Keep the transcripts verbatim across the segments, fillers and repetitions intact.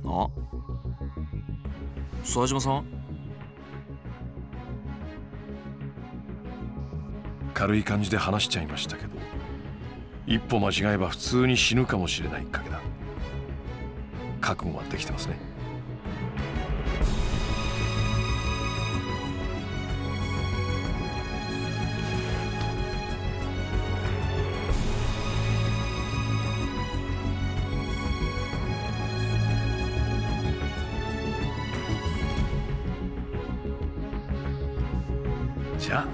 あ、諏訪島さん。 軽い感じで話しちゃいましたけど、一歩間違えば普通に死ぬかもしれない賭けだ。覚悟はできてますね。じゃあ。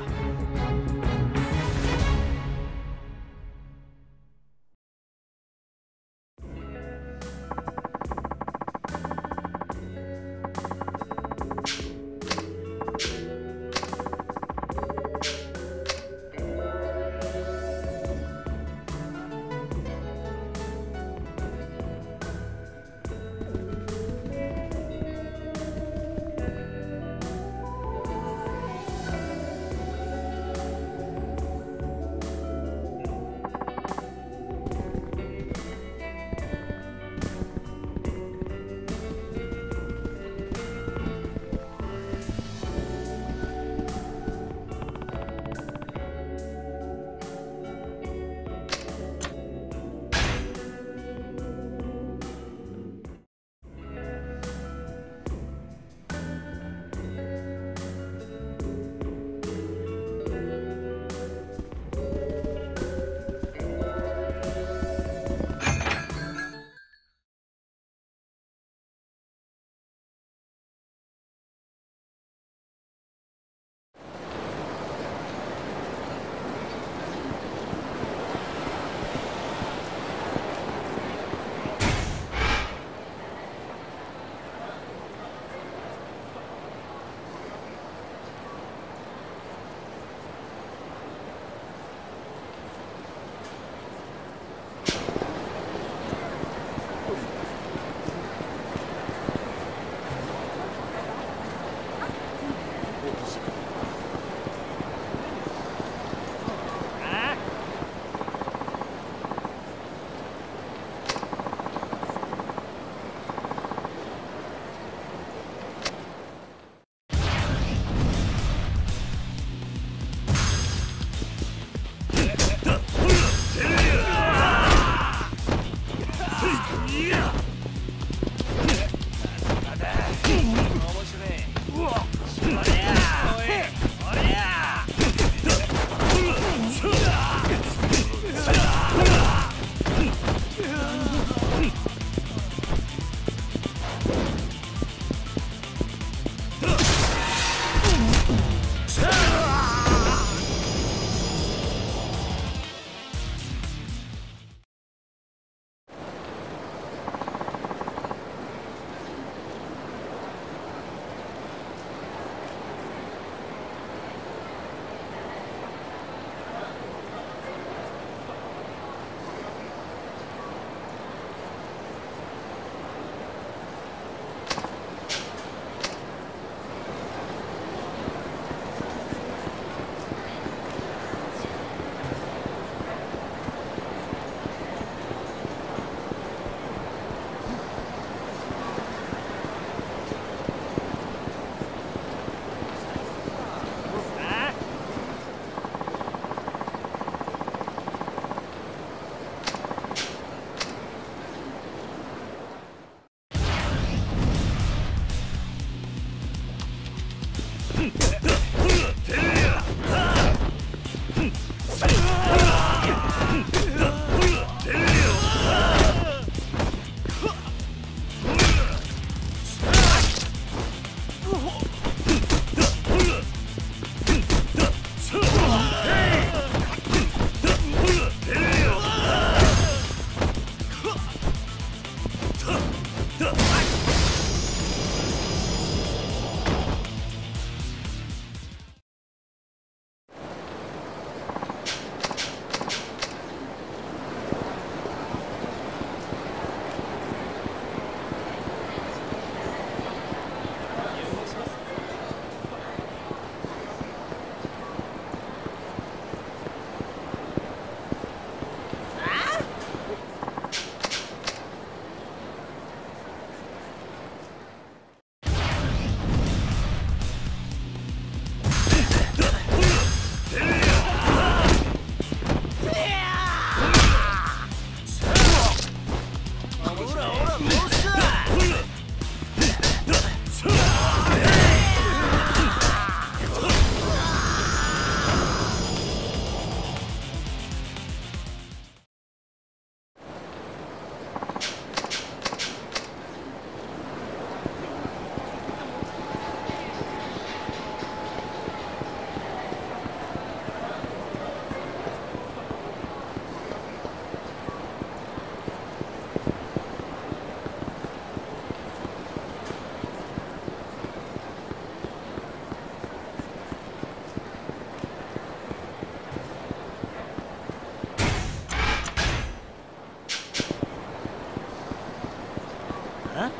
な。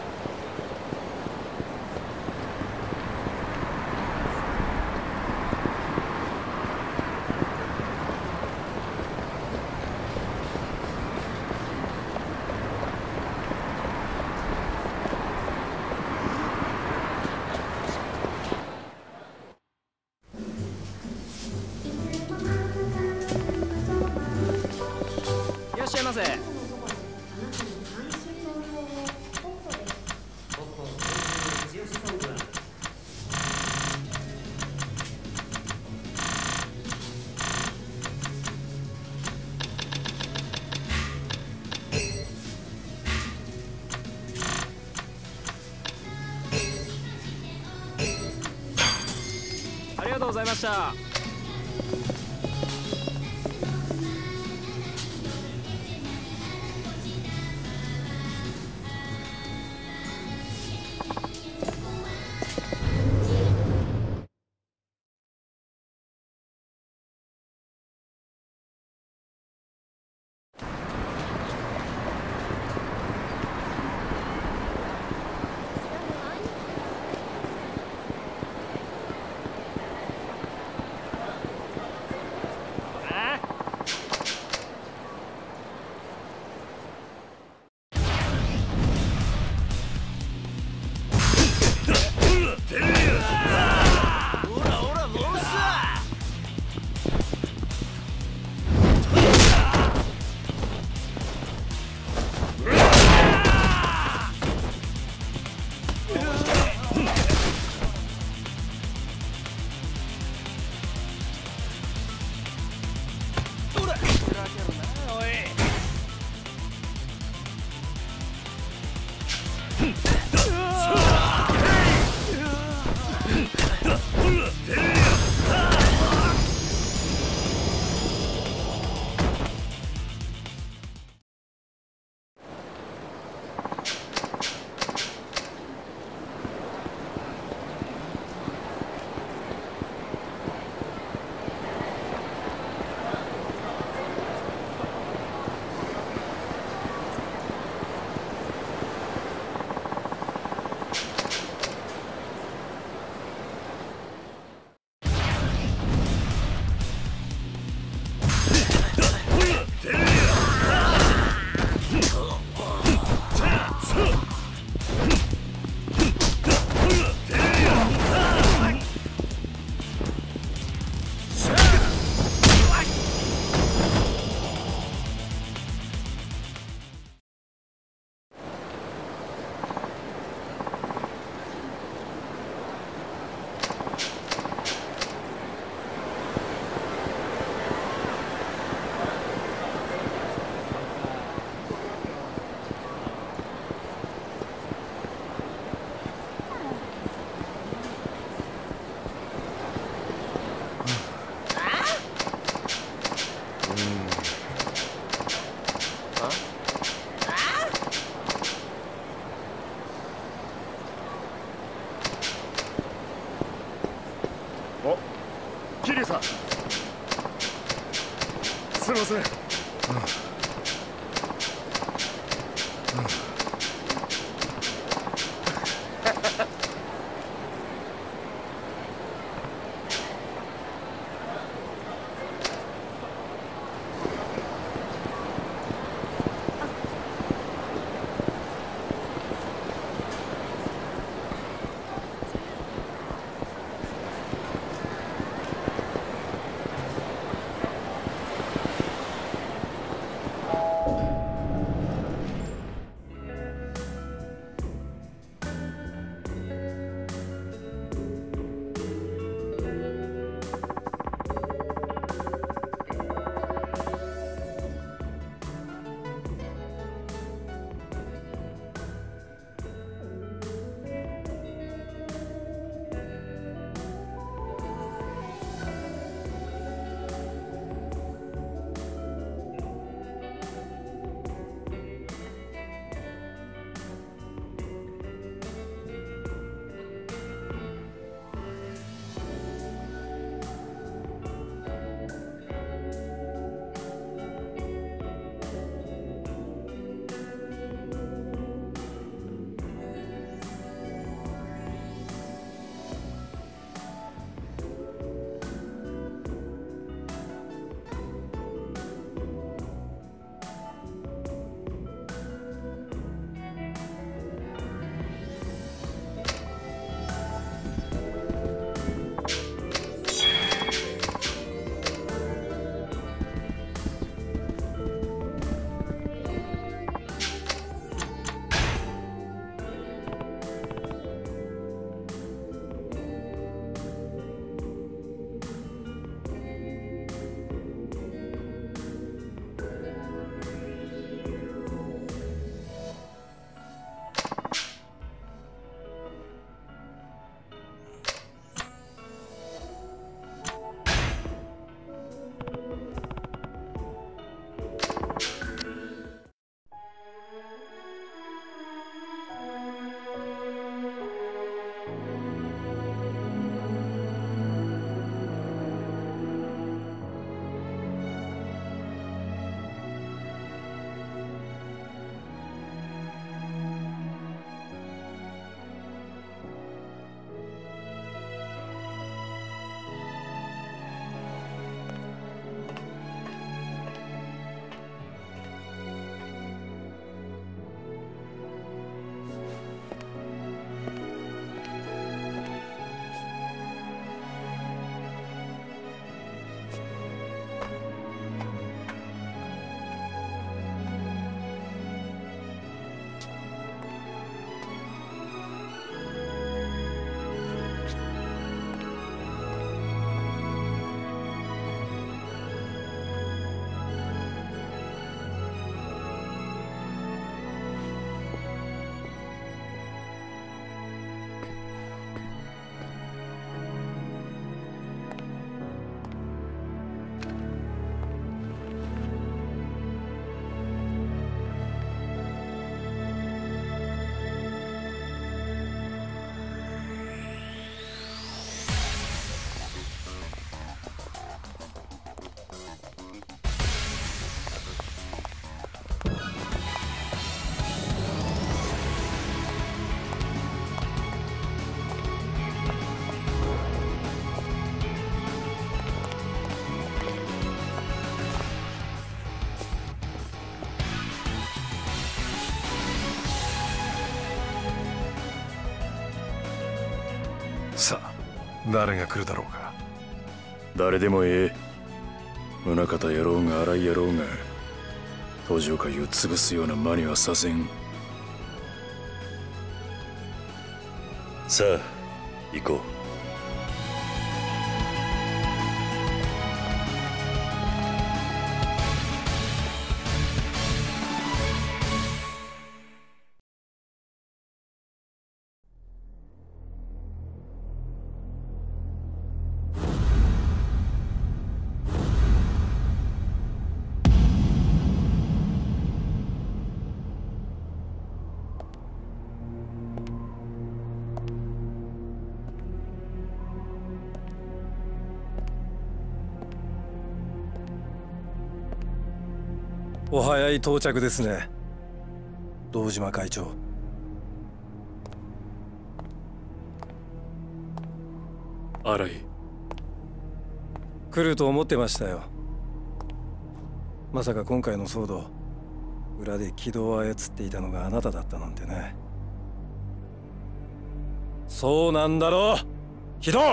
いらっしゃいませ。ありがとうございました。 さあ誰が来るだろうか。 誰でもええ。宗方やろうが荒井やろうが東条会を潰すような真似はさせん。さあ行こう。 お早い到着ですね、堂島会長。 荒井。 来ると思ってましたよ。まさか今回の騒動、裏で軌道を操っていたのがあなただったなんてね。そうなんだろう、軌道。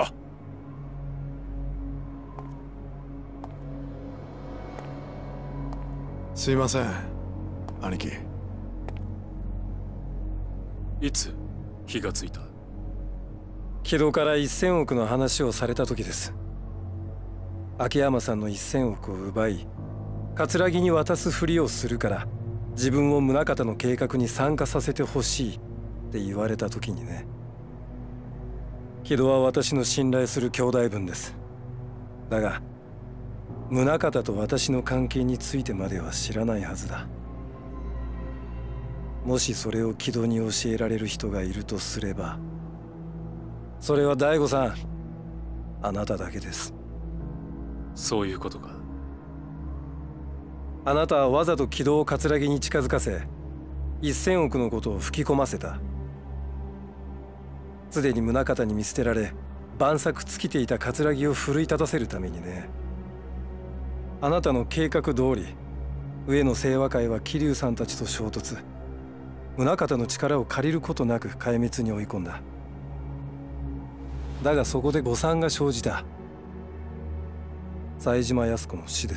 すいません兄貴。 いつ気がついた？ 木戸からいっせんおくの話をされた時です。秋山さんのいっせんおくを奪い桂木に渡すふりをするから自分を宗像の計画に参加させてほしいって言われた時にね。木戸は私の信頼する兄弟分です。だが宗像と私の関係についてまでは知らないはずだ。もしそれを木戸に教えられる人がいるとすれば、それは大悟さん、あなただけです。 そういうことか。 あなたはわざと木戸を桂木に近づかせいっせんおくのことを吹き込ませた。すでに宗像に見捨てられ万策尽きていた桂木を奮い立たせるためにね。あなたの計画通り上野清和会は桐生さんたちと衝突、宗像の力を借りることなく壊滅に追い込んだ。だがそこで誤算が生じた。冴島靖子の死です。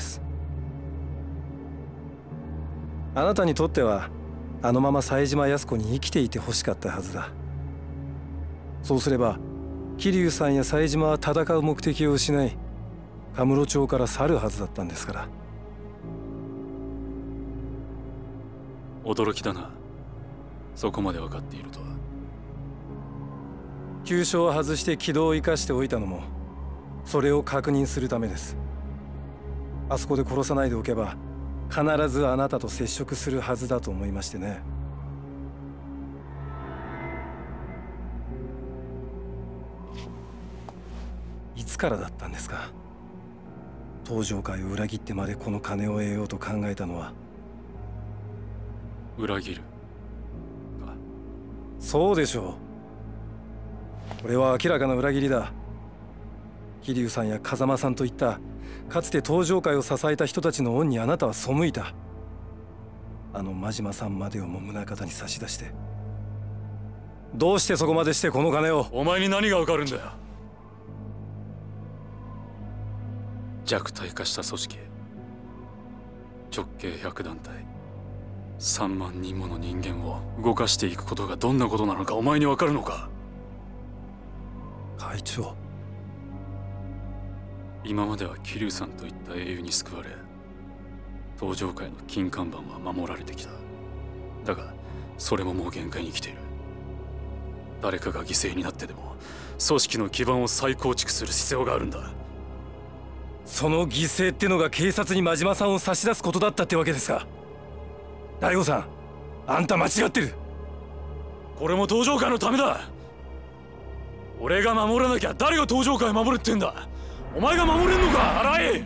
あなたにとってはあのまま冴島靖子に生きていてほしかったはずだ。そうすれば桐生さんや冴島は戦う目的を失いカムロ町から去るはずだったんですから。 驚きだな、そこまで分かっているとは。 急所を外して軌道を生かしておいたのもそれを確認するためです。あそこで殺さないでおけば必ずあなたと接触するはずだと思いましてね。いつからだったんですか、東条会を裏切ってまでこの金を得ようと考えたのは。 裏切るか。 そうでしょう。これは明らかな裏切りだ。桐生さんや風間さんといったかつて東条会を支えた人たちの恩にあなたは背いた。あの真島さんまでをも宗像に差し出して、どうしてそこまでしてこの金を。 お前に何がわかるんだよ。弱体化した組織、直径ひゃくだんたい、さんまんにんもの人間を動かしていくことがどんなことなのかお前にわかるのか。 会長、 今までは桐生さんといった英雄に救われ東条会の金看板は守られてきた。だがそれももう限界に来ている。誰かが犠牲になってでも組織の基盤を再構築する必要があるんだ。 その犠牲ってのが警察に真島さんを差し出すことだったってわけですか。大悟さん、あんた間違ってる。 これも東条会のためだ。俺が守らなきゃ誰が東条会を守るってんだ。お前が守れんのか、荒井。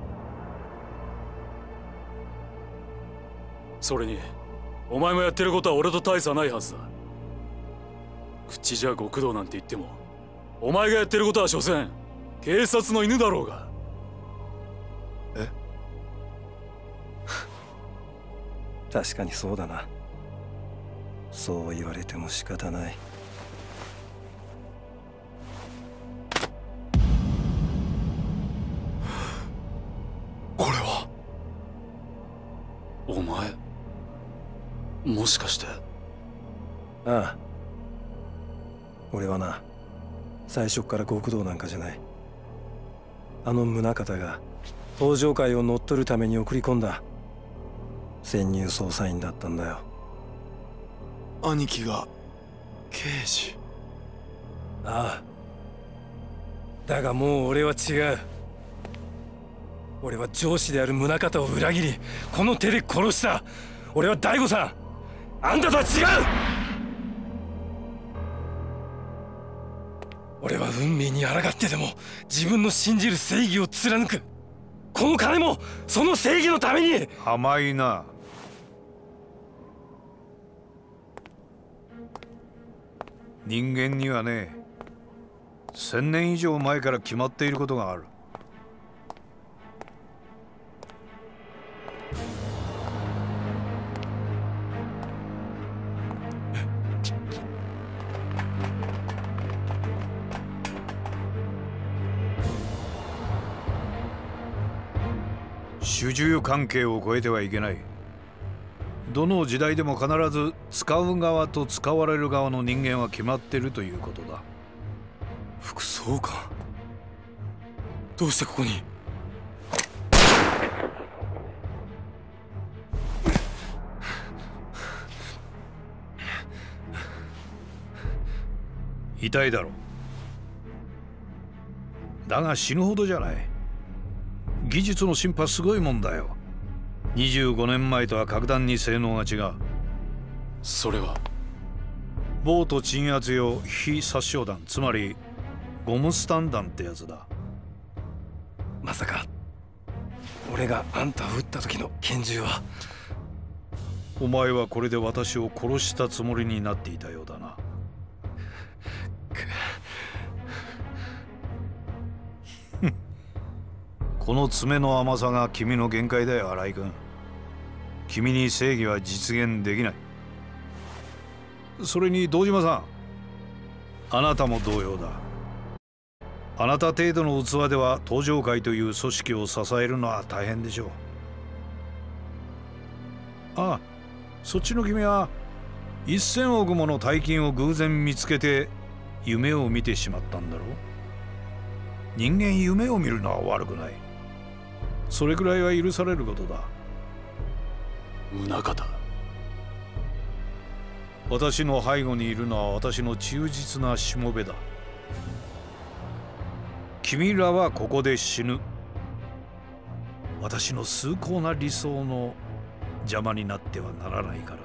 それにお前もやってることは俺と大差ないはずだ。口じゃ極道なんて言ってもお前がやってることは所詮警察の犬だろうが。 え確かにそうだな。そう言われても仕方ない。 お前もしかして。 ああ、俺はな、最初から極道なんかじゃない。あの宗方が東上界を乗っ取るために送り込んだ潜入捜査員だったんだよ。 兄貴が刑事。 ああ、だがもう俺は違う。俺は上司である宗方を裏切り、この手で殺した。俺は大悟さん、あんたとは違う。俺は運命に抗ってでも自分の信じる正義を貫く。この金もその正義のために。 甘いな。人間にはね、千年以上前から決まっていることがある。主従関係を超えてはいけない。どの時代でも必ず使う側と使われる側の人間は決まっているということだ。 副総監、どうしてここに。 痛いだろう。だが死ぬほどじゃない。技術の進歩はすごいもんだよ。にじゅうごねんまえとは格段に性能が違う。 それはボート鎮圧用非殺傷弾、つまりゴムスタン弾ってやつだ。 まさか俺があんたを撃った時の拳銃は。 お前はこれで私を殺したつもりになっていたようだな。この爪の甘さが君の限界だよ、新井君。君に正義は実現できない。それに堂島さん、あなたも同様だ。あなた程度の器では東上会という組織を支えるのは大変でしょう。ああ、そっちの君はせんおくもの大金を偶然見つけて夢を見てしまったんだろう。人間夢を見るのは悪くない。それくらいは許されることだ。 宗方、 私の背後にいるのは私の忠実なしもべだ。君らはここで死ぬ。私の崇高な理想の邪魔になってはならないからね。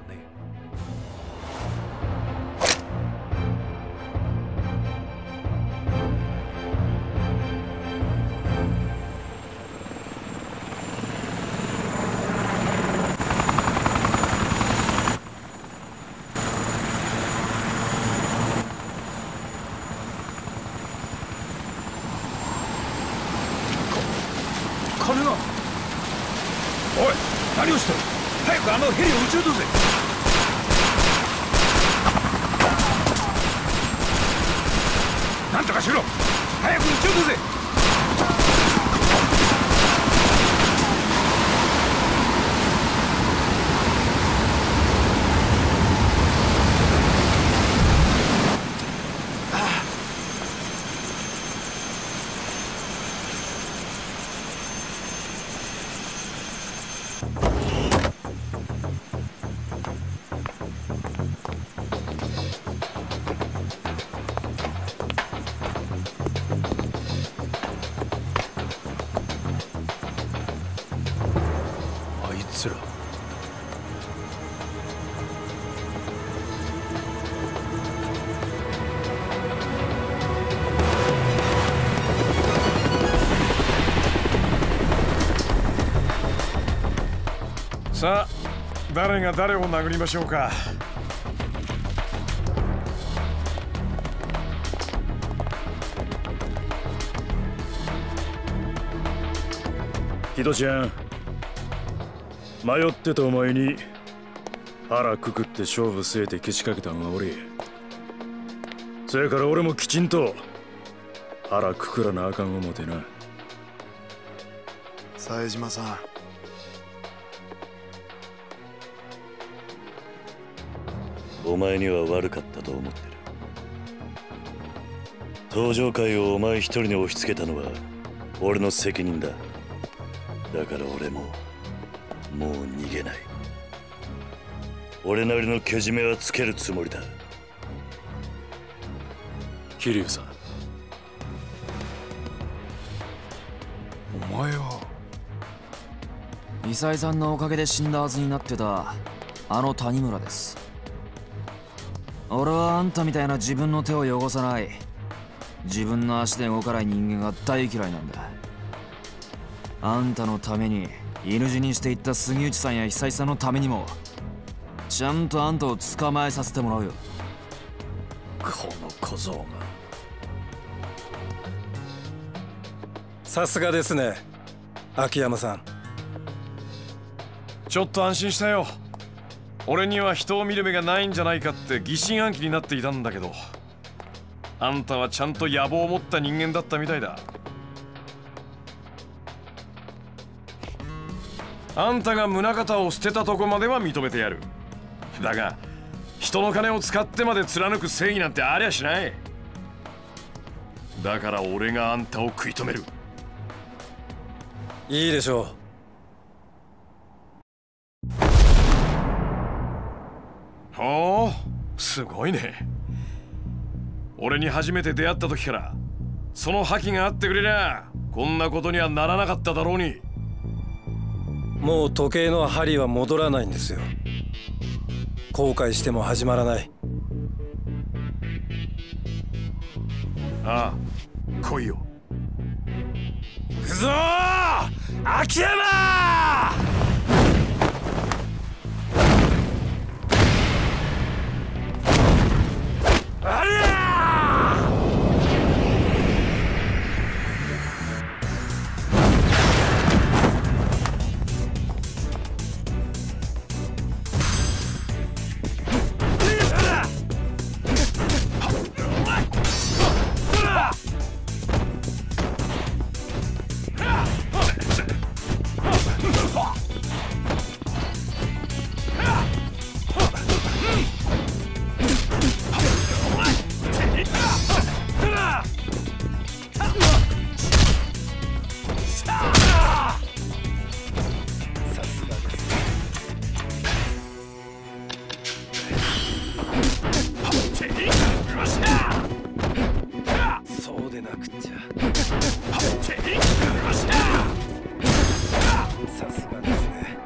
金が。おい、何をしてる。早くあのヘリを撃ち落とせ。なんとかしろ。早く撃ち落とせ。あいつら。 さあ、誰が誰を殴りましょうか。 ヒドちゃん、迷ってたお前に腹くくって勝負据えてけしかけたんは俺。そやから俺もきちんと腹くくらなあかん思てな。 冴島さん、 お前には悪かったと思ってる。登場会をお前一人に押し付けたのは俺の責任だ。だから俺ももう逃げない。俺なりのけじめはつけるつもりだ。 桐生さん、 お前は伊佐さんのおかげで死んだはずになってたあの谷村です。俺はあんたみたいな自分の手を汚さない、自分の足で動かない人間が大嫌いなんだ。あんたのために犬死にしていった杉内さんや久井さんのためにもちゃんとあんたを捕まえさせてもらうよ。 この小僧が。 さすがですね、秋山さん。 ちょっと安心したよ。俺には人を見る目がないんじゃないかって疑心暗鬼になっていたんだけど、あんたはちゃんと野望を持った人間だったみたいだ。あんたが宗像を捨てたとこまでは認めてやる。だが人の金を使ってまで貫く正義なんてありゃしない。だから俺があんたを食い止める。 いいでしょう。ほう、すごいね。俺に初めて出会った時からその覇気があってくれりゃこんなことにはならなかっただろうに。 もう時計の針は戻らないんですよ。後悔しても始まらない。 ああ、来いよ。 行くぞー、秋山！ありゃ！そうでなくっちゃ。さすがですね。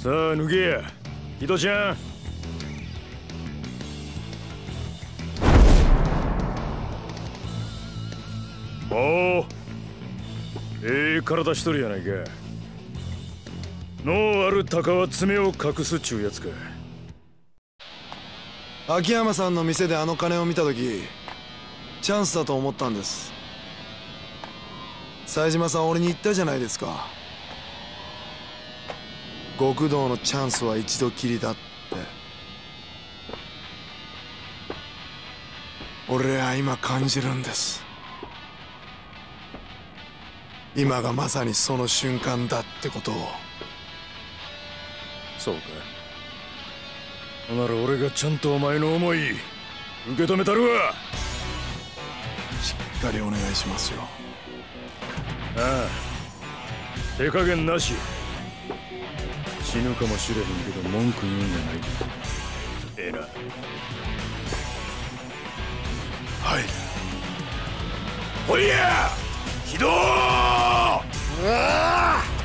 さあ抜けやヒドちゃん。おお、ええ体しとるやないか。脳ある鷹は爪を隠すっちゅうやつか。 秋山さんの店であの金を見た時チャンスだと思ったんです。冴島さん俺に言ったじゃないですか。極道のチャンスは一度きりだって。俺は今感じるんです。今がまさにその瞬間だってことを。 そうか。なら俺がちゃんとお前の思い受け止めたるわ。 しっかりお願いしますよ。 ああ、手加減なし。死ぬかもしれへんけど文句言うんじゃない。ええな。 はい。 ほいや起動。うわあ、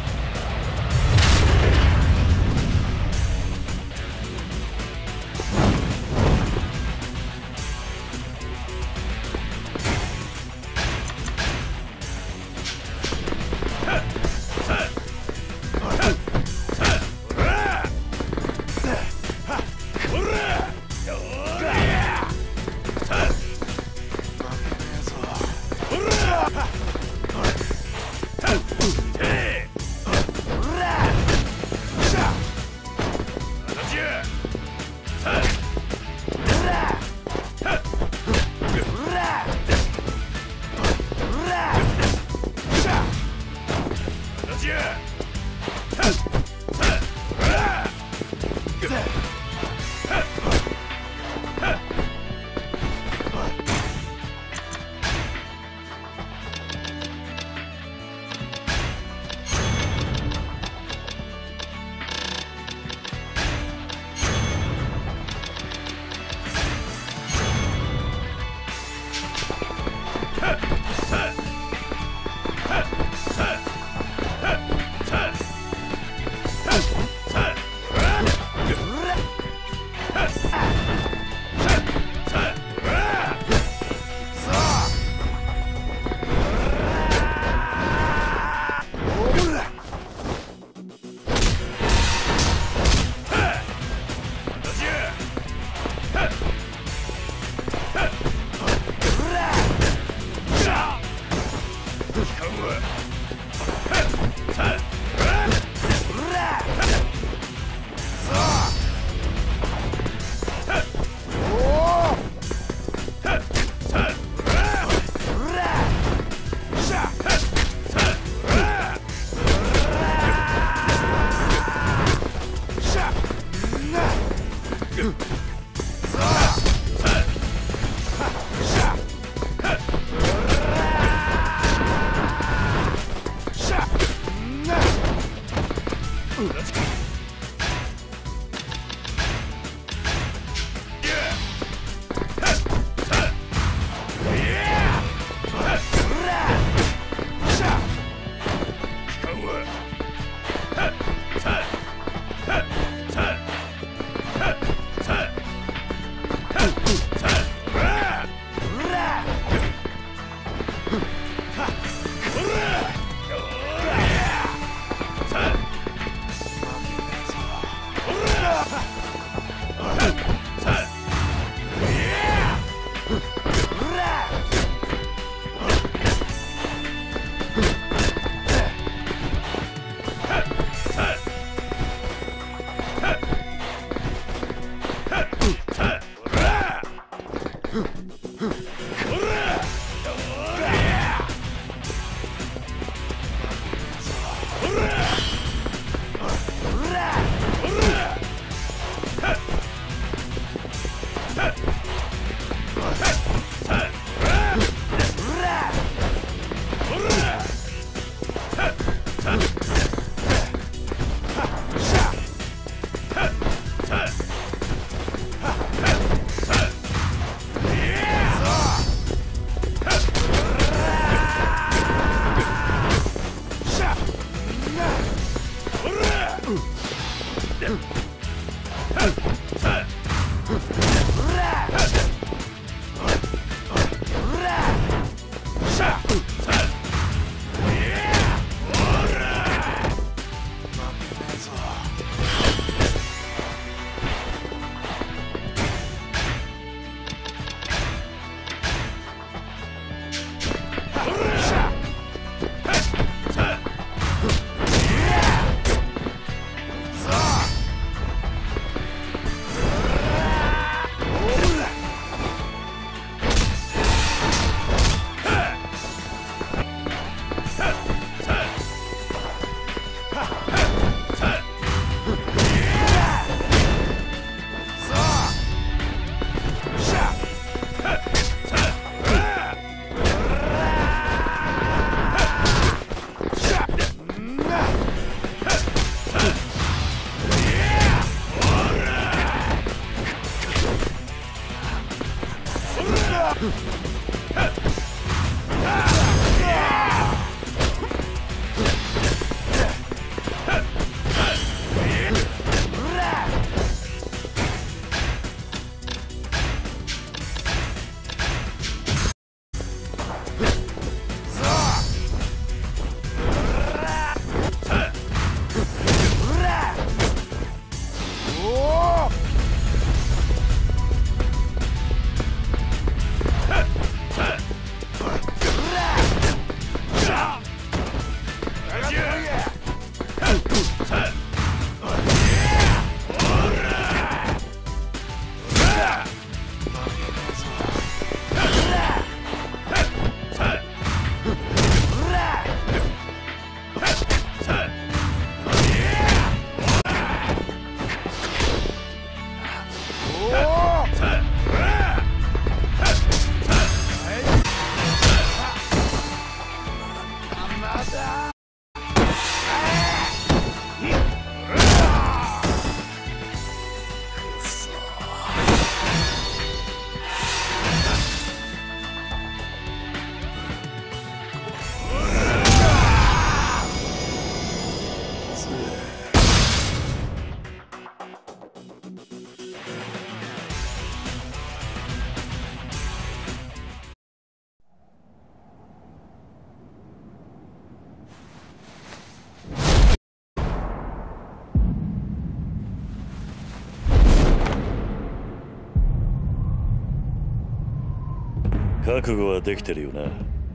覚悟はできてるよな。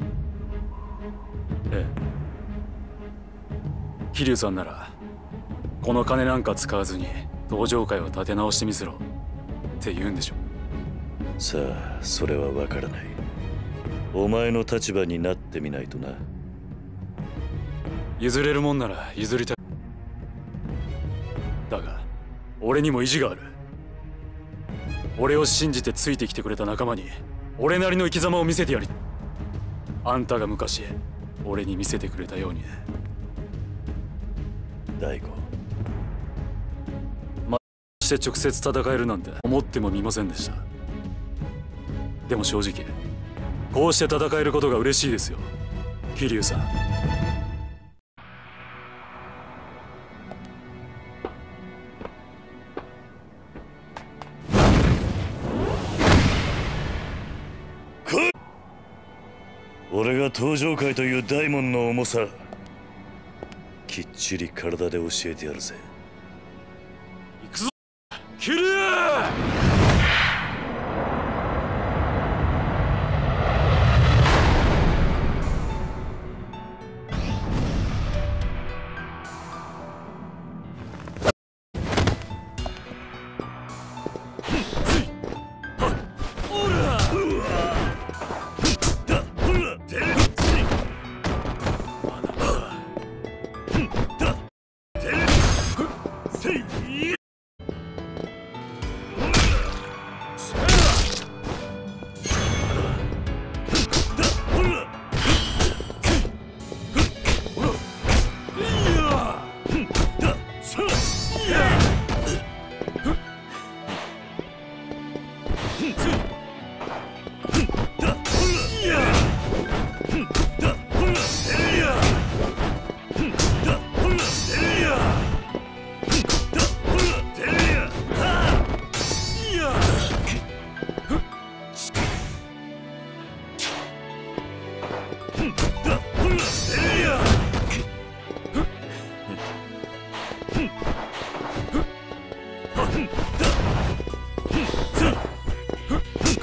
ええ。桐生さんならこの金なんか使わずに道場会を立て直してみせろって言うんでしょ。 さあ、それは分からない。お前の立場になってみないとな。 譲れるもんなら譲りたい。だが俺にも意地がある。俺を信じてついてきてくれた仲間に俺なりの生き様を見せてやり、あんたが昔俺に見せてくれたようにね。 大悟、 まして直接戦えるなんて思ってもみませんでした。でも正直こうして戦えることが嬉しいですよ、桐生さん。 俺が登場界という大門の重さ、きっちり体で教えてやるぜ。 行くぞ桐生！ Huh!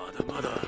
だまだ。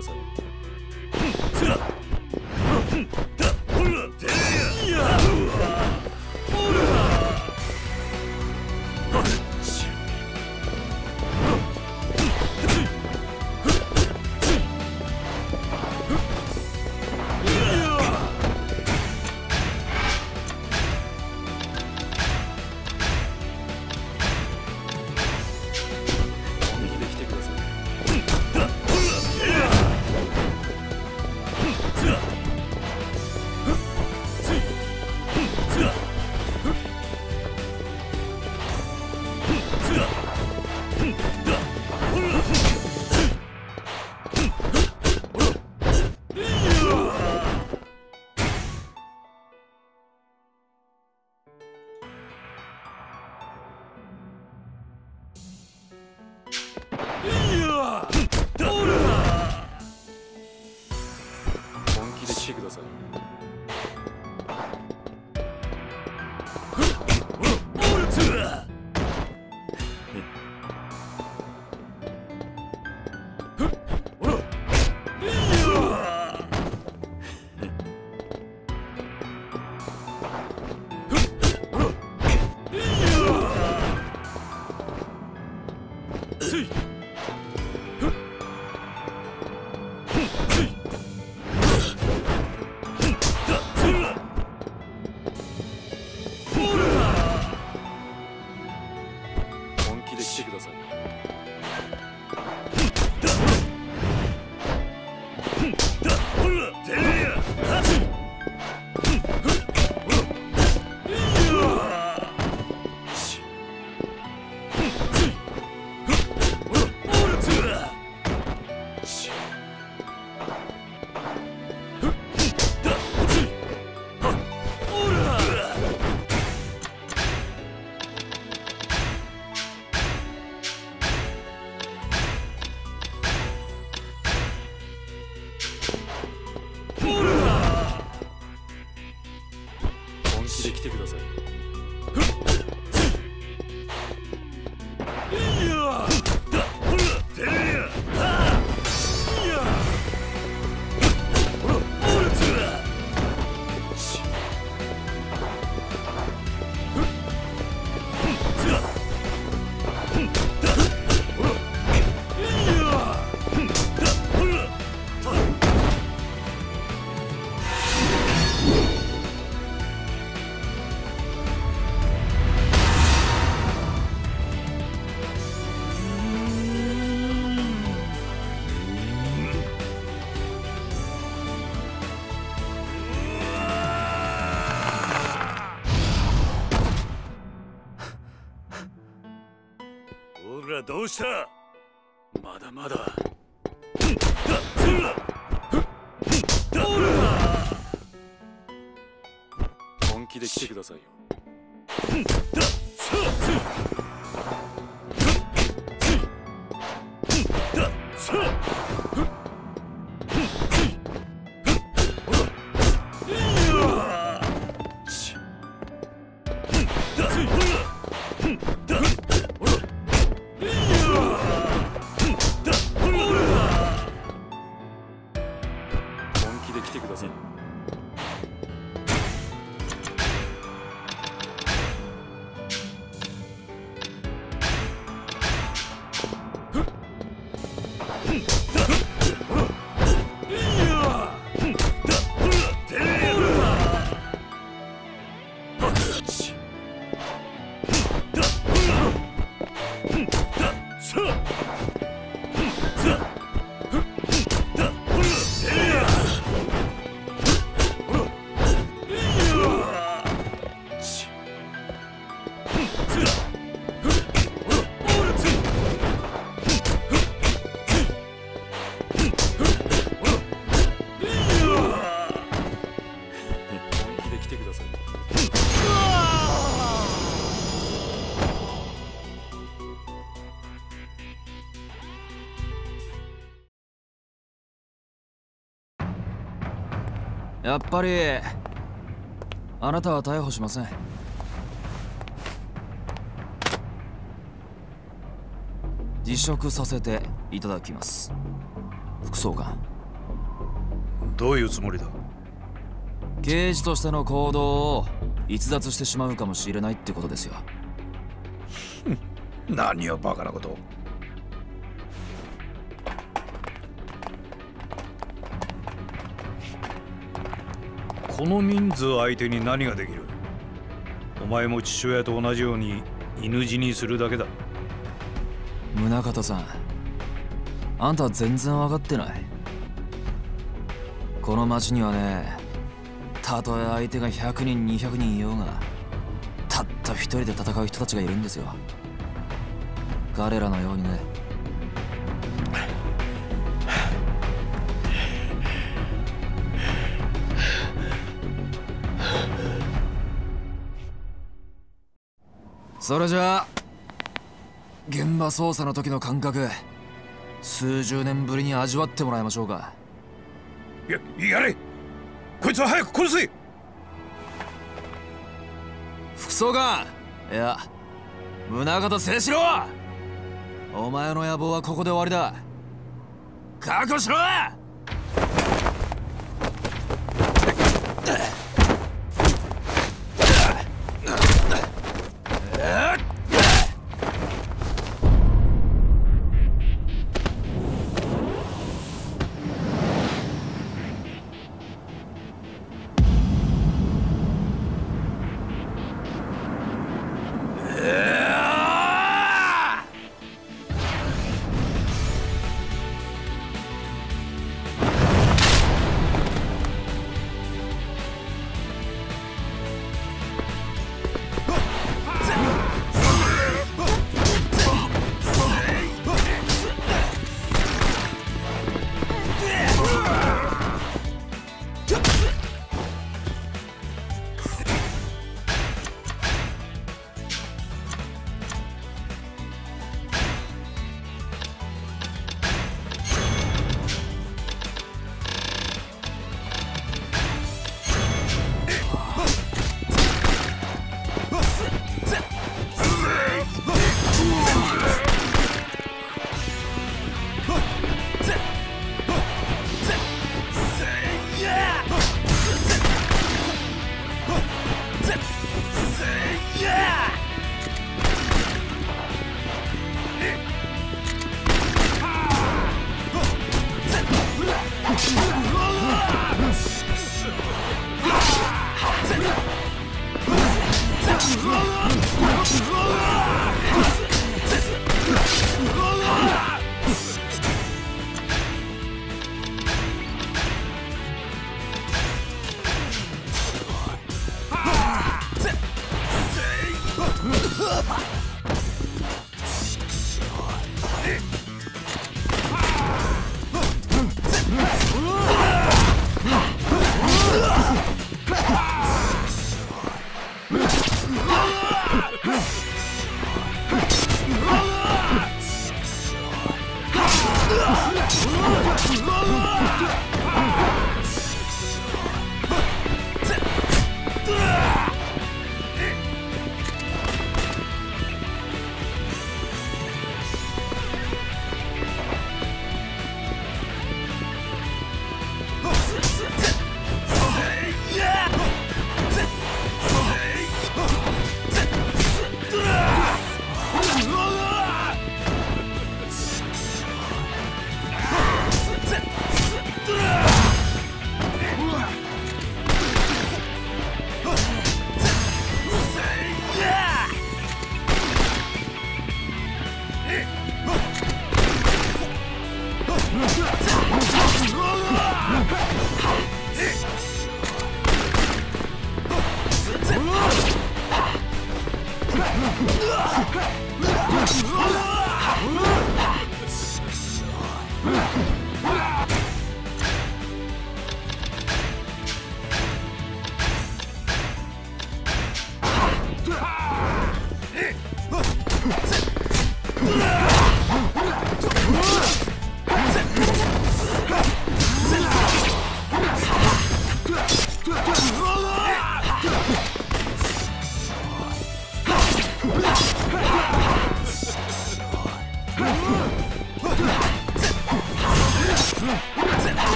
ださい。本気で来てください。 どうした？ まだまだ。本気で来てくださいよ。 やっぱりあなたは逮捕しません。辞職させていただきます、副総監。 どういうつもりだ？ 刑事としての行動を逸脱してしまうかもしれないってことですよ。 何をバカなことを。この人数相手に何ができる？お前も父親と同じように犬死にするだけだ。 宗像さん、あんたは全然分かってない。この町にはね、たとえ相手がひゃくにんにひゃくにんいようが、たった一人で戦う人たちがいるんですよ。彼らのようにね。それじゃあ現場捜査の時の感覚、数十年ぶりに味わってもらいましょうか。 や、やれ！こいつは早く殺せ！ 副総監、いや宗像清志郎、お前の野望はここで終わりだ。覚悟しろ！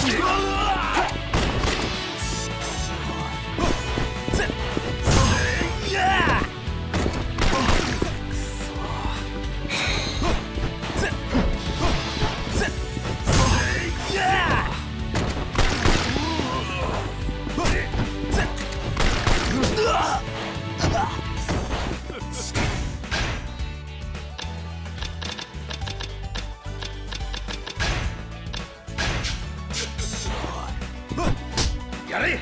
やれ。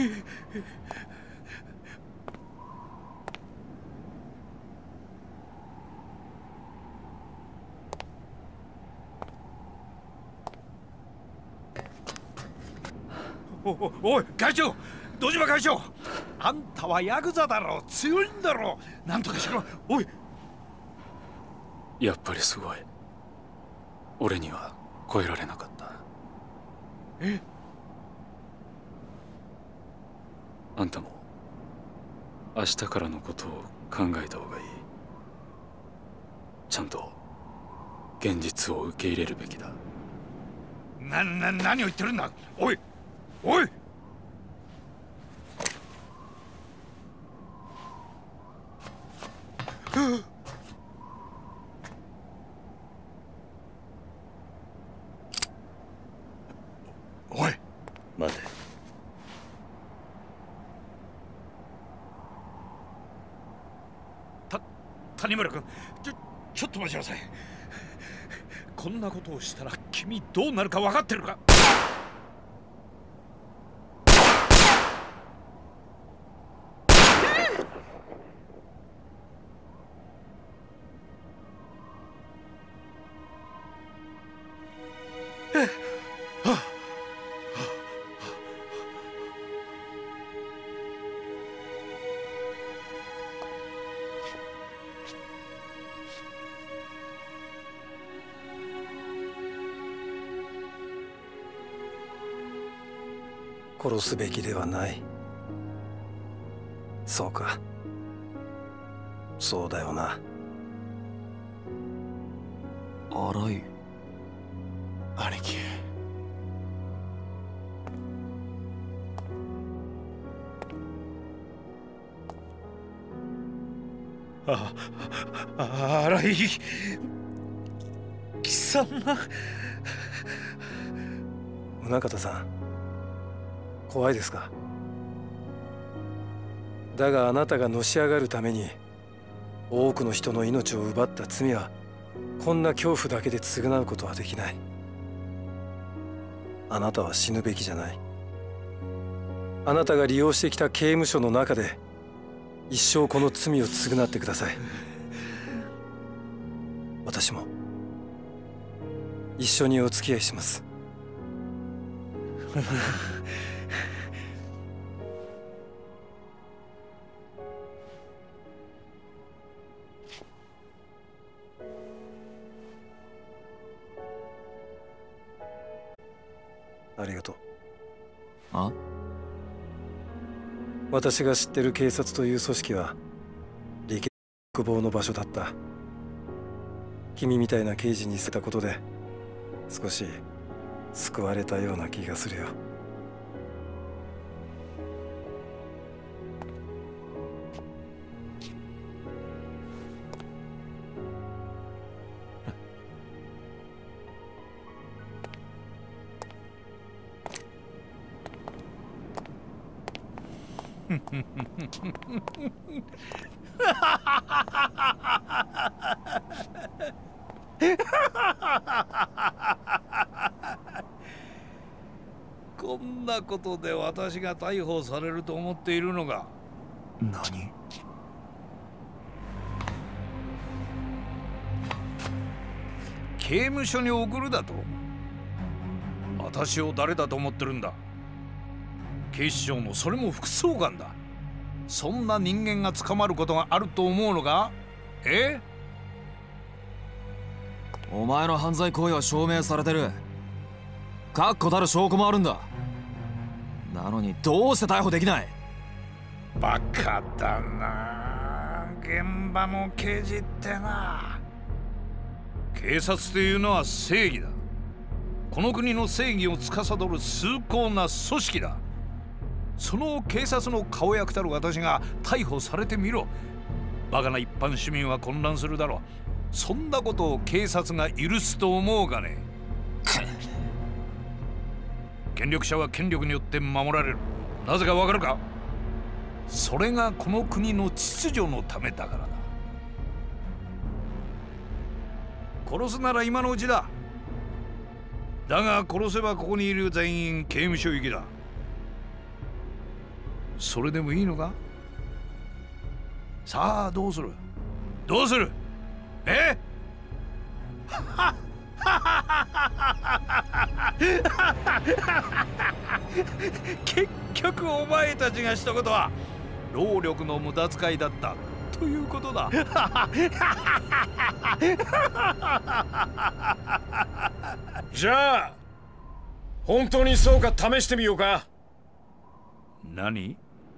お, おい会長、堂島会長、あんたはヤクザだろ、強いんだろ、なんとかしろ。おい、 やっぱりすごい。俺には超えられなかった。 え？ あんたも明日からのことを考えた方がいい。ちゃんと現実を受け入れるべきだ。 な、な、何を言ってるんだ。おいおい、おい、 待て。 た、谷村君、ちょ、ちょっと待ちなさい。こんなことをしたら君どうなるか分かってるか。 殺すべきではない。そうか、そうだよな。 荒井兄貴、 ああ、荒井貴様。 宗像さん、怖いですか？だがあなたがのし上がるために多くの人の命を奪った罪はこんな恐怖だけで償うことはできない。あなたは死ぬべきじゃない。あなたが利用してきた刑務所の中で一生この罪を償ってください。私も一緒にお付き合いします。ありがとう。 あ？ 私が知ってる警察という組織は利権欲望の場所だった。君みたいな刑事に捨てたことで少し救われたような気がするよ。 こんなことで私が逮捕されると思っているのか。 何？ 刑務所に送るだと？私を誰だと思ってるんだ。警視庁のそれも副総監だ。そんな人間が捕まることがあると思うのか？え？ お前の犯罪行為は証明されてる。確固たる証拠もあるんだ。なのにどうして逮捕できない？ バカだな、現場の刑事ってな。警察というのは正義だ。この国の正義を司る崇高な組織だ。その警察の顔役たる私が逮捕されてみろ。バカな一般市民は混乱するだろう。そんなことを警察が許すと思うかね。権力者は権力によって守られる。なぜかわかるか？それがこの国の秩序のためだからだ。殺すなら今のうちだ。だが殺せばここにいる全員刑務所行きだ。 それでもいいのか？さあどうするどうするえ結局お前たちがしたことは労力の無駄遣いだったということだ。 じゃあ本当にそうか試してみようか。 何？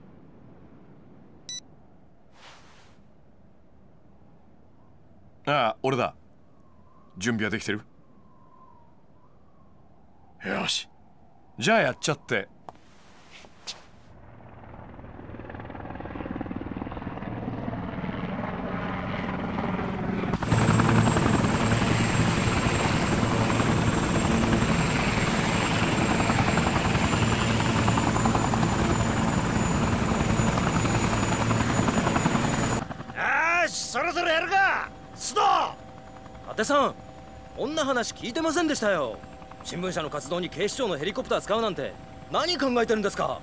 ああ、俺だ。準備はできてる？よし、じゃあやっちゃって。 そろそろやるか須藤。 伊達さん、こんな話聞いてませんでしたよ。新聞社の活動に警視庁のヘリコプター使うなんて何考えてるんですか。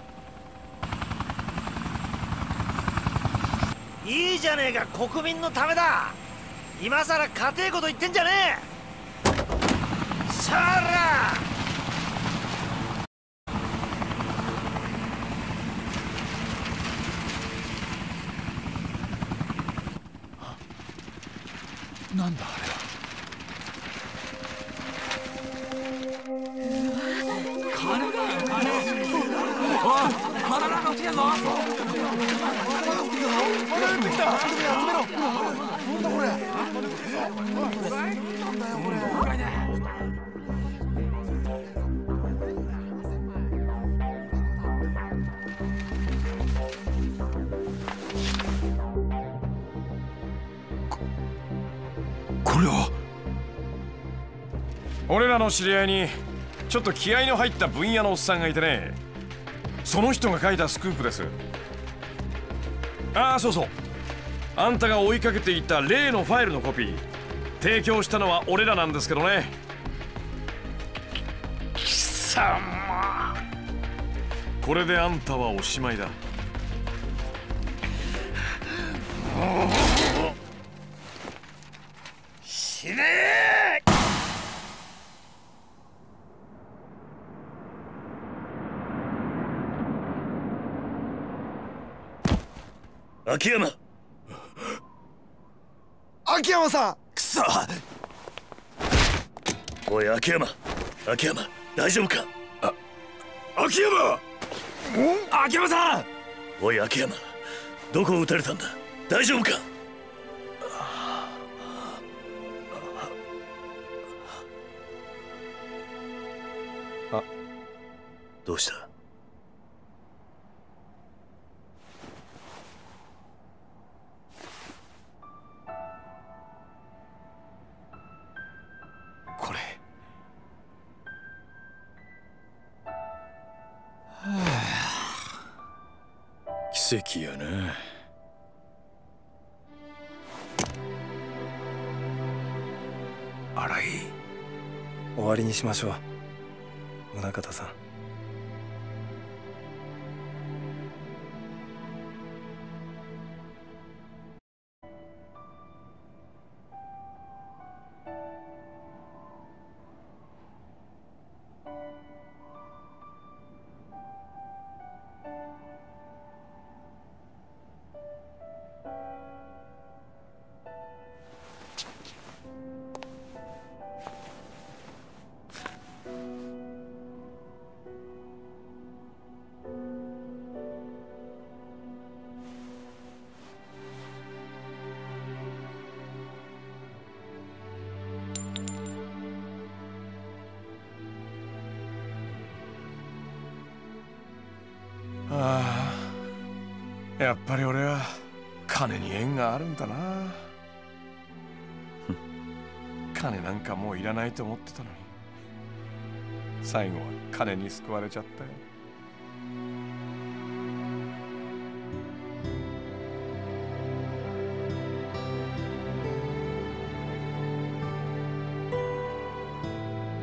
いいじゃねえか、国民のためだ。今さら家庭こと言ってんじゃねえ。さらなんだあれは。 金だよ金。おい金なんか落ちてんぞ。 まだ降ってきた。集めろ。なんだこれ。なんだよこれ。 これは俺らの知り合いにちょっと気合いの入った分野のおっさんがいてね、その人が書いたスクープです。ああそうそう、あんたが追いかけていた例のファイルのコピー提供したのは俺らなんですけどね。貴様、これであんたはおしまいだ。死ねー！ 秋山。 秋山さん。 くそ。おい秋山、秋山大丈夫か。あ、秋山。秋山さん。おい秋山、どこを撃たれたんだ、大丈夫か。 あ、 どうした。 これ、 はあ、奇跡やな。 新井、 終わりにしましょう、宗像さん。 ああ、やっぱり俺は金に縁があるんだな。金なんかもういらないと思ってたのに、最後は金に救われちゃったよ。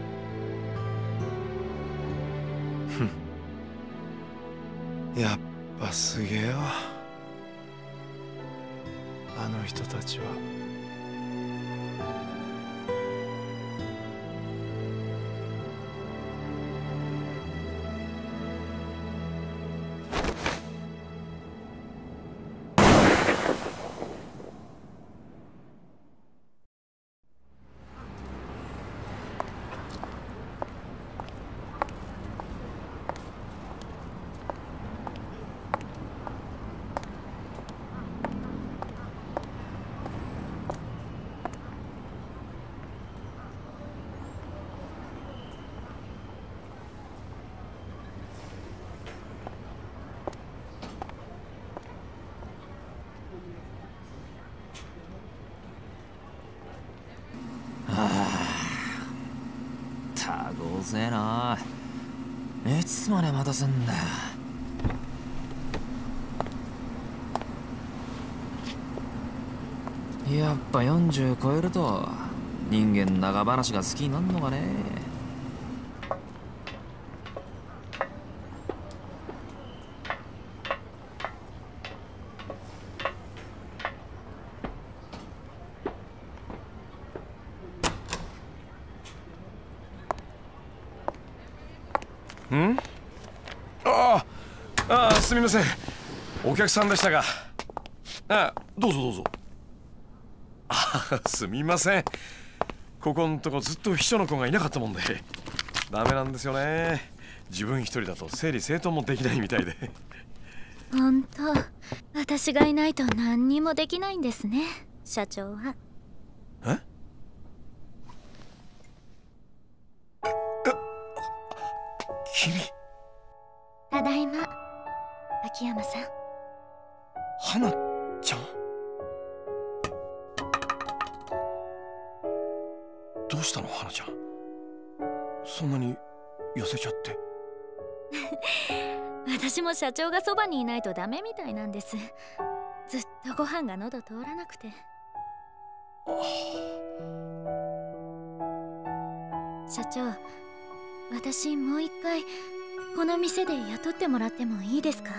やっぱすげえわ、あの人たちは。 たごうぜえな。いつまで待たせんだよ。やっぱよんじゅう超えると人間長話が好きになんのかね。 ん？ああ、ああ、すみません。お客さんでしたが。ああ、どうぞどうぞ。ああ、すみません。ここんとこずっと秘書の子がいなかったもんで。ダメなんですよね。自分一人だと整理整頓もできないみたいで。 ほんと、私がいないと何にもできないんですね、社長は。 え？君。 ただいま、秋山さん。 花ちゃん。どうしたの、花ちゃん。そんなに痩せちゃって。 私も社長がそばにいないとダメみたいなんです。ずっとご飯が喉通らなくて。社長、私もう一回この店で雇ってもらってもいいですか？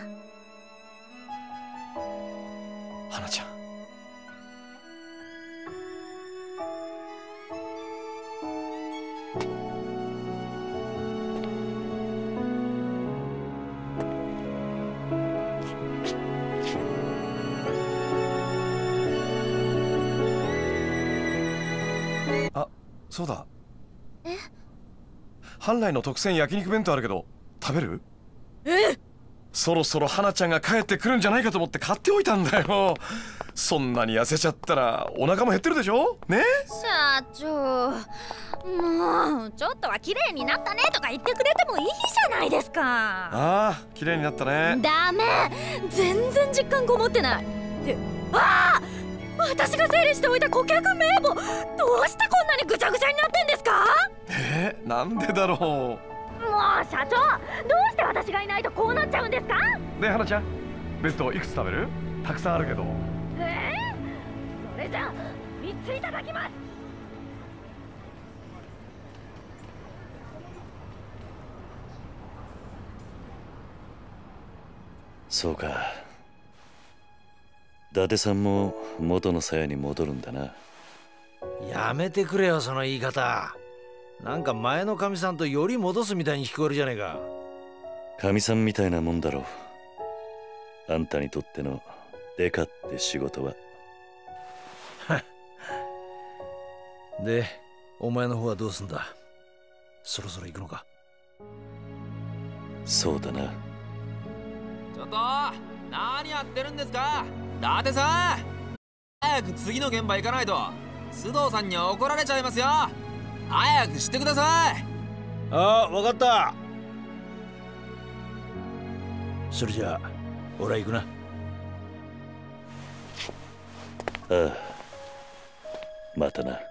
花ちゃん。あ、そうだ。 え？ 本来の特選焼肉弁当あるけど食べる？ え？ そろそろ花ちゃんが帰ってくるんじゃないかと思って買っておいたんだよ。そんなに痩せちゃったらお腹も減ってるでしょね。 社長、もうちょっとは綺麗になったねとか言ってくれてもいいじゃないですか。 ああ、綺麗になったね。 ダメ、全然実感こもってない。で、ああ、私が整理しておいた顧客名簿、どうしてこんなにぐちゃぐちゃになってんですか？ えー、なんでだろう。 もう社長、どうして私がいないとこうなっちゃうんですか？ ねえ、花ちゃん、弁当いくつ食べる？たくさんあるけど。 えー、それじゃあみっついただきます。 そうか。伊達さんも元の鞘に戻るんだな。 やめてくれよ、その言い方。なんか前のかみさんとより戻すみたいに聞こえるじゃねえか。 かみさんみたいなもんだろう。あんたにとってのデカって仕事は。 で、お前の方はどうすんだ？そろそろ行くのか？ そうだな。 ちょっと何やってるんですか、伊達さん。早く次の現場行かないと須藤さんに怒られちゃいますよ。早くしてください。 ああ、分かった。それじゃあ俺は行くな。 ああ、またな。